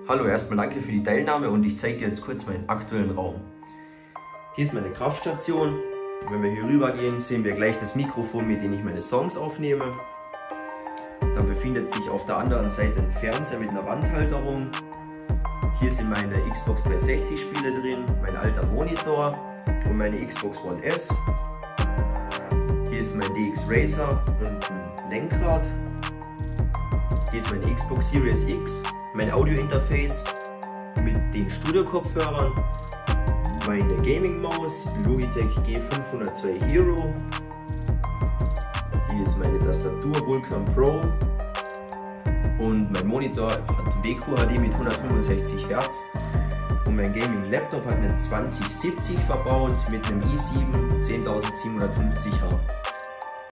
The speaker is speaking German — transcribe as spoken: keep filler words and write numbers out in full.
Hallo, erstmal danke für die Teilnahme und ich zeige dir jetzt kurz meinen aktuellen Raum. Hier ist meine Kraftstation. Wenn wir hier rüber gehen, sehen wir gleich das Mikrofon, mit dem ich meine Songs aufnehme. Dann befindet sich auf der anderen Seite ein Fernseher mit einer Wandhalterung. Hier sind meine Xbox dreihundertsechzig Spiele drin, mein alter Monitor und meine Xbox One S. Hier ist mein D X Racer und ein Lenkrad. Hier ist meine Xbox Series X, mein Audio-Interface mit den Studio-Kopfhörern, meine Gaming-Maus, Logitech G fünfhundertzwei Hero. Hier ist meine Tastatur Vulkan Pro und mein Monitor hat W Q H D mit hundertfünfundsechzig Hertz. Und mein Gaming-Laptop hat einen zwanzig siebzig verbaut mit einem i sieben zehntausendsiebenhundertfünfzig H.